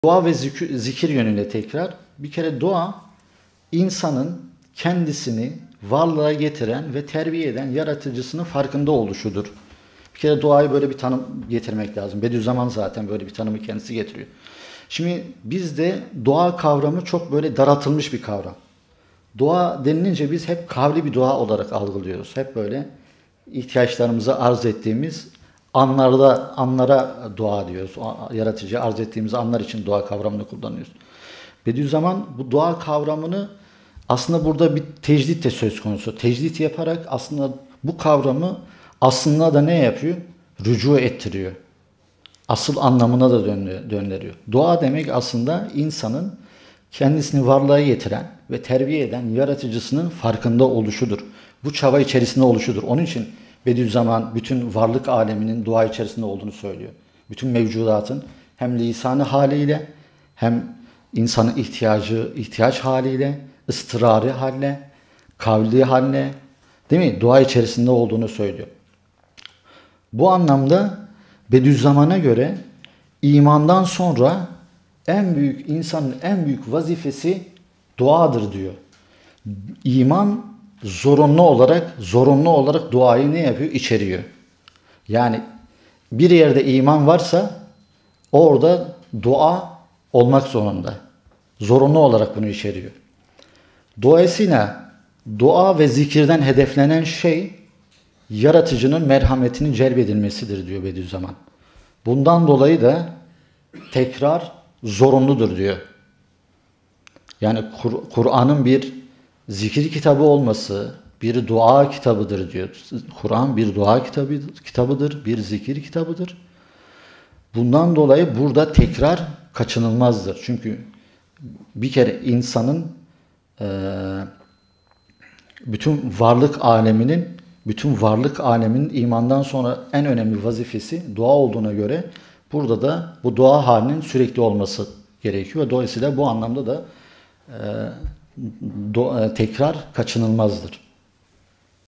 Dua ve zikir yönüyle tekrar. Bir kere dua insanın kendisini varlığa getiren ve terbiye eden yaratıcısının farkında oluşudur. Bir kere duayı böyle bir tanım getirmek lazım. Bediüzzaman zaten böyle bir tanımı kendisi getiriyor. Şimdi bizde dua kavramı çok böyle daraltılmış bir kavram. Dua denilince biz hep kavli bir dua olarak algılıyoruz. Hep böyle ihtiyaçlarımızı arz ettiğimiz anlara dua diyoruz. Yaratıcıya arz ettiğimiz anlar için dua kavramını kullanıyoruz. Bediüzzaman bu dua kavramını aslında burada bir tecdit de söz konusu. Tecdit yaparak aslında bu kavramı aslında da ne yapıyor? Rücu ettiriyor. Asıl anlamına da döndürüyor. Dua demek aslında insanın kendisini varlığa getiren ve terbiye eden yaratıcısının farkında oluşudur. Bu çaba içerisinde oluşudur. Onun için Bediüzzaman bütün varlık aleminin dua içerisinde olduğunu söylüyor. Bütün mevcudatın hem lisanı haliyle hem insanın ihtiyaç haliyle, ıstırarı haline, kavli haline, değil mi? Dua içerisinde olduğunu söylüyor. Bu anlamda Bediüzzaman'a göre imandan sonra insanın en büyük vazifesi duadır diyor. İman zorunlu olarak duayı ne yapıyor? İçeriyor. Yani bir yerde iman varsa orada dua olmak zorunda. Zorunlu olarak bunu içeriyor. Dolayısıyla dua ve zikirden hedeflenen şey yaratıcının merhametinin celbedilmesidir diyor Bediüzzaman. Bundan dolayı da tekrar zorunludur diyor. Yani Kur'an'ın bir zikir kitabı olması bir dua kitabıdır diyor. Kur'an bir dua kitabıdır, bir zikir kitabıdır. Bundan dolayı burada tekrar kaçınılmazdır. Çünkü bir kere insanın bütün varlık aleminin imandan sonra en önemli vazifesi dua olduğuna göre burada da bu dua halinin sürekli olması gerekiyor. Dolayısıyla bu anlamda da tekrar kaçınılmazdır.